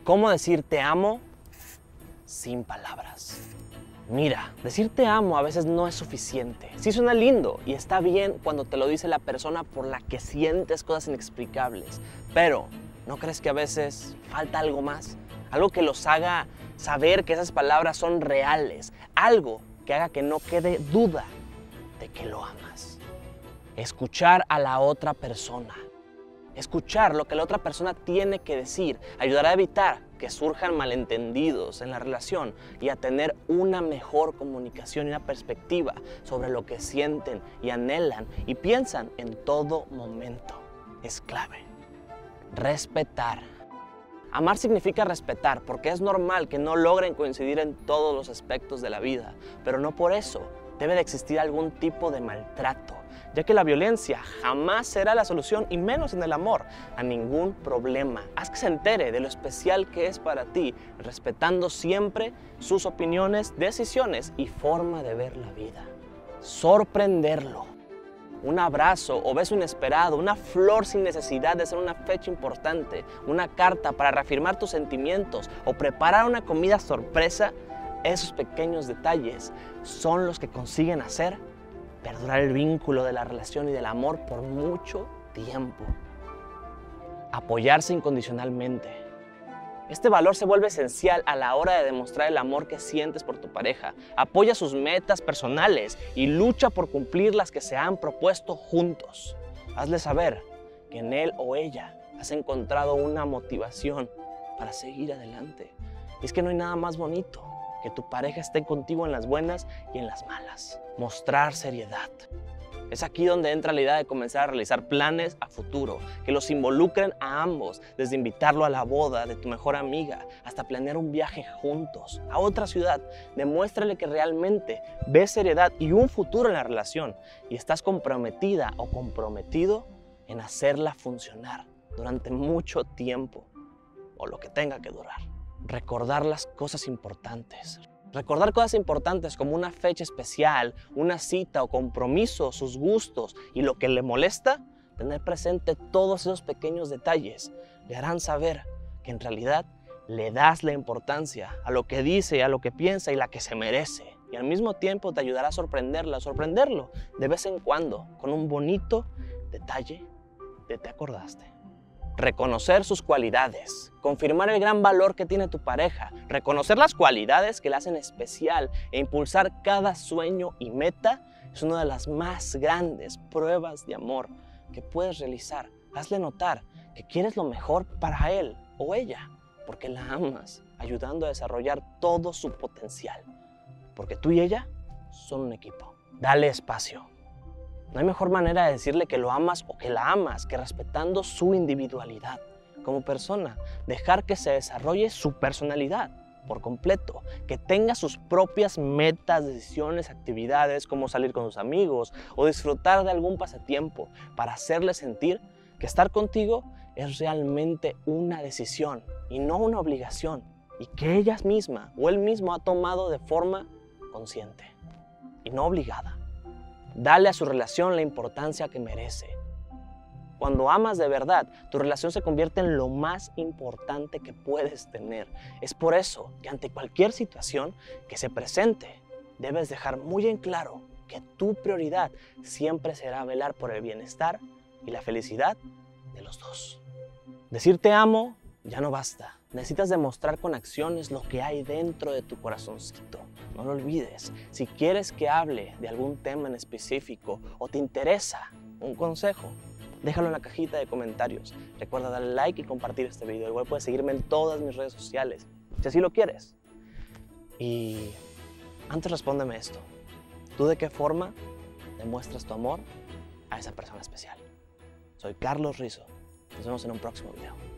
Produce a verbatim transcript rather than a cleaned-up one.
¿Cómo decir te amo sin palabras? Mira, decir te amo a veces no es suficiente. Sí suena lindo y está bien cuando te lo dice la persona por la que sientes cosas inexplicables. Pero, ¿no crees que a veces falta algo más? Algo que los haga saber que esas palabras son reales. Algo que haga que no quede duda de que lo amas. Escuchar a la otra persona. Escuchar lo que la otra persona tiene que decir ayudará a evitar que surjan malentendidos en la relación y a tener una mejor comunicación y una perspectiva sobre lo que sienten y anhelan y piensan en todo momento. Es clave. Respetar. Amar significa respetar porque es normal que no logren coincidir en todos los aspectos de la vida, pero no por eso debe de existir algún tipo de maltrato, ya que la violencia jamás será la solución, y menos en el amor, a ningún problema. Haz que se entere de lo especial que es para ti, respetando siempre sus opiniones, decisiones y forma de ver la vida. Sorprenderlo. Un abrazo o beso inesperado, una flor sin necesidad de ser una fecha importante, una carta para reafirmar tus sentimientos o preparar una comida sorpresa. Esos pequeños detalles son los que consiguen hacer perdurar el vínculo de la relación y del amor por mucho tiempo. Apoyarse incondicionalmente. Este valor se vuelve esencial a la hora de demostrar el amor que sientes por tu pareja. Apoya sus metas personales y lucha por cumplir las que se han propuesto juntos. Hazle saber que en él o ella has encontrado una motivación para seguir adelante. Y es que no hay nada más bonito que tu pareja esté contigo en las buenas y en las malas. Mostrar seriedad. Es aquí donde entra la idea de comenzar a realizar planes a futuro, que los involucren a ambos, desde invitarlo a la boda de tu mejor amiga hasta planear un viaje juntos a otra ciudad. Demuéstrale que realmente ves seriedad y un futuro en la relación y estás comprometida o comprometido en hacerla funcionar durante mucho tiempo o lo que tenga que durar. Recordar las cosas importantes. Recordar cosas importantes como una fecha especial, una cita o compromiso, sus gustos y lo que le molesta, tener presente todos esos pequeños detalles le harán saber que en realidad le das la importancia a lo que dice, a lo que piensa y la que se merece. Y al mismo tiempo te ayudará a sorprenderla, a sorprenderlo de vez en cuando con un bonito detalle de te acordaste. Reconocer sus cualidades, confirmar el gran valor que tiene tu pareja, reconocer las cualidades que la hacen especial e impulsar cada sueño y meta es una de las más grandes pruebas de amor que puedes realizar. Hazle notar que quieres lo mejor para él o ella, porque la amas, ayudando a desarrollar todo su potencial, porque tú y ella son un equipo. Dale espacio. No hay mejor manera de decirle que lo amas o que la amas que respetando su individualidad como persona. Dejar que se desarrolle su personalidad por completo, que tenga sus propias metas, decisiones, actividades como salir con sus amigos o disfrutar de algún pasatiempo para hacerle sentir que estar contigo es realmente una decisión y no una obligación y que ella misma o él mismo ha tomado de forma consciente y no obligada. Dale a su relación la importancia que merece. Cuando amas de verdad, tu relación se convierte en lo más importante que puedes tener. Es por eso que ante cualquier situación que se presente, debes dejar muy en claro que tu prioridad siempre será velar por el bienestar y la felicidad de los dos. Decir te amo ya no basta. Necesitas demostrar con acciones lo que hay dentro de tu corazoncito. No lo olvides. Si quieres que hable de algún tema en específico o te interesa un consejo, déjalo en la cajita de comentarios. Recuerda darle like y compartir este video. Igual puedes seguirme en todas mis redes sociales, si así lo quieres. Y antes respóndeme esto. ¿Tú de qué forma demuestras tu amor a esa persona especial? Soy Carlos Rizo. Nos vemos en un próximo video.